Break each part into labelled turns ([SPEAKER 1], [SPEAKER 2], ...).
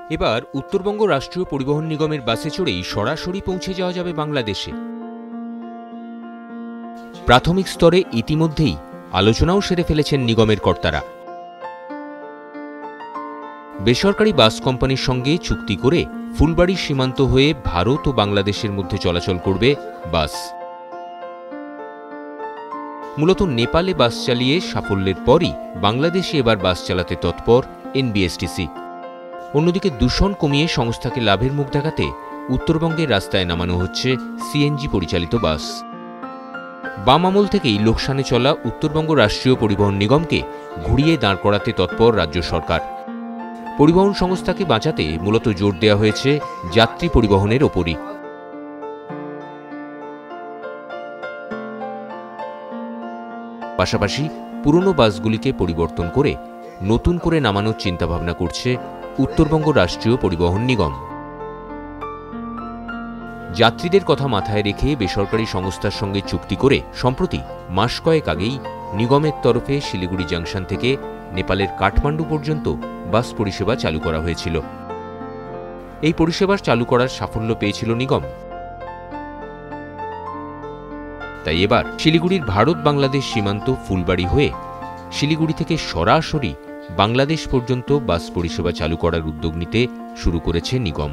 [SPEAKER 1] এবার উত্তরবঙ্গ রাষ্ট্রীয় পরিবহন নিগমের বাসে চড়েই সরাসরি পৌঁছে যাওয়া যাবে বাংলাদেশে। প্রাথমিক স্তরে ইতিমধ্যেই আলোচনাও সেরে ফেলেছেন নিগমের কর্তারা। বেসরকারি বাস কোম্পানির সঙ্গে চুক্তি করে ফুলবাড়ি সীমান্ত হয়ে ভারত ও বাংলাদেশের মধ্যে চলাচল করবে বাস। মূলত নেপালে বাস চালিয়ে সাফল্যের পরই বাংলাদেশে এবার বাস চালাতে তৎপর এনবিএসটিসি। অন্যদিকে দূষণ কমিয়ে সংস্থাকে লাভের মুখ দেখাতে উত্তরবঙ্গের রাস্তায় নামানো হচ্ছে সিএনজি পরিচালিত বাস। বাম আমল থেকেই লোকসানে চলা উত্তরবঙ্গ রাষ্ট্রীয় পরিবহন নিগমকে ঘুরিয়ে দাঁড় করাতে তৎপর রাজ্য সরকার। পরিবহন সংস্থাকে বাঁচাতে মূলত জোর দেওয়া হয়েছে যাত্রী পরিবহনের ওপরই। পাশাপাশি পুরনো বাসগুলিকে পরিবর্তন করে নতুন করে নামানোর চিন্তাভাবনা করছে উত্তরবঙ্গ রাষ্ট্রীয় পরিবহন নিগম। যাত্রীদের কথা মাথায় রেখে বেসরকারি সংস্থার সঙ্গে চুক্তি করে সম্প্রতি মাস কয়েক আগেই নিগমের তরফে শিলিগুড়ি জাংশন থেকে নেপালের কাঠমান্ডু পর্যন্ত বাস পরিষেবা চালু করা হয়েছিল। এই পরিষেবা চালু করার সাফল্য পেয়েছিল নিগম। তাই এবার শিলিগুড়ির ভারত বাংলাদেশ সীমান্ত ফুলবাড়ি হয়ে শিলিগুড়ি থেকে সরাসরি বাংলাদেশ পর্যন্ত বাস পরিষেবা চালু করার উদ্যোগ নিতে শুরু করেছে নিগম।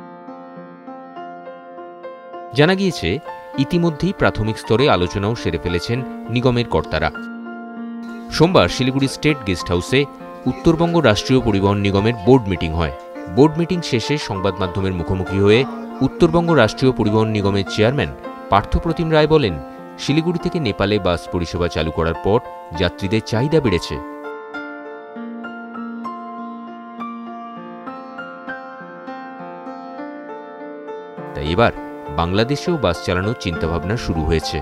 [SPEAKER 1] জানা গিয়েছে, ইতিমধ্যেই প্রাথমিক স্তরে আলোচনাও সেরে ফেলেছেন নিগমের কর্তারা। সোমবার শিলিগুড়ি স্টেট গেস্ট হাউসে উত্তরবঙ্গ রাষ্ট্রীয় পরিবহন নিগমের বোর্ড মিটিং হয়। বোর্ড মিটিং শেষে সংবাদ মাধ্যমের মুখোমুখি হয়ে উত্তরবঙ্গ রাষ্ট্রীয় পরিবহন নিগমের চেয়ারম্যান পার্থপ্রতিম রায় বলেন, শিলিগুড়ি থেকে নেপালে বাস পরিষেবা চালু করার পর যাত্রীদের চাহিদা বেড়েছে। তাই এবার বাংলাদেশেও বাস চালানোর চিন্তাভাবনা শুরু হয়েছে।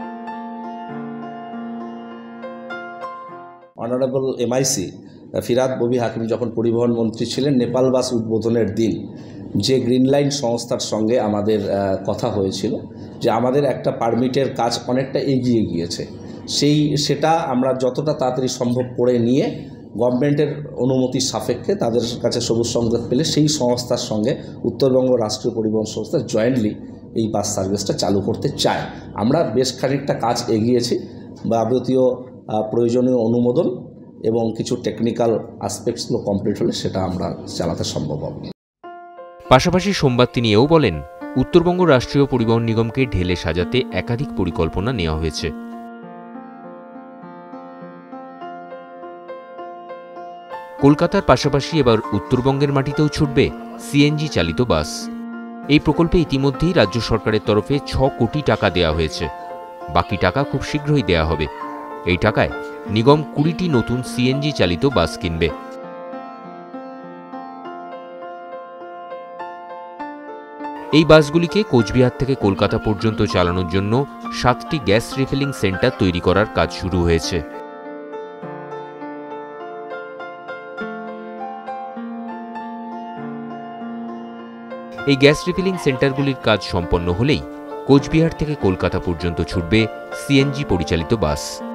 [SPEAKER 2] অনারেবল এমআইসি ফিরাদ ববি হাকিম যখন পরিবহন মন্ত্রী ছিলেন, নেপাল বাস উদ্বোধনের দিন যে গ্রিন লাইন সংস্থার সঙ্গে আমাদের কথা হয়েছিল যে আমাদের একটা পারমিটের কাজ অনেকটা এগিয়ে গিয়েছে, সেটা আমরা যতটা তাড়াতাড়ি সম্ভব করে নিয়ে গভর্নমেন্টের অনুমতির সাপেক্ষে তাদের কাছে সবুজ সংকেত পেলে সেই সংস্থার সঙ্গে উত্তরবঙ্গ রাষ্ট্রীয় পরিবহন সংস্থা জয়েন্টলি এই বাস সার্ভিসটা চালু করতে চায়। আমরা বেশ খানিকটা কাজ এগিয়েছি, যাবতীয় প্রয়োজনীয় অনুমোদন এবং কিছু টেকনিক্যাল আসপেক্টসগুলো কমপ্লিট হলে সেটা আমরা চালাতে সম্ভব হবে।
[SPEAKER 1] পাশাপাশি সোমবার তিনি এও বলেন, উত্তরবঙ্গ রাষ্ট্রীয় পরিবহন নিগমকে ঢেলে সাজাতে একাধিক পরিকল্পনা নেওয়া হয়েছে। কলকাতার পাশাপাশি এবার উত্তরবঙ্গের মাটিতেও ছুটবে সিএনজি চালিত বাস। এই প্রকল্পে ইতিমধ্যেই রাজ্য সরকারের তরফে 6 কোটি টাকা দেওয়া হয়েছে। বাকি টাকা খুব শীঘ্রই দেওয়া হবে। এই টাকায় নিগম 20টি নতুন সিএনজি চালিত বাস কিনবে। এই বাসগুলিকে কোচবিহার থেকে কলকাতা পর্যন্ত চালানোর জন্য 7টি গ্যাস রিফিলিং সেন্টার তৈরি করার কাজ শুরু হয়েছে। এই গ্যাস রিফিলিং সেন্টারগুলির কাজ সম্পন্ন হলেই কোচবিহার থেকে কলকাতা পর্যন্ত ছুটবে সিএনজি পরিচালিত বাস।